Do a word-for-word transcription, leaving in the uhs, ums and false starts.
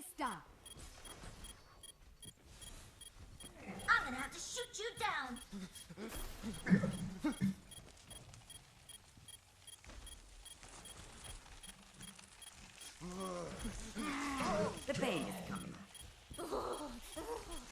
Stop. I'm gonna have to shoot you down. The pain is coming.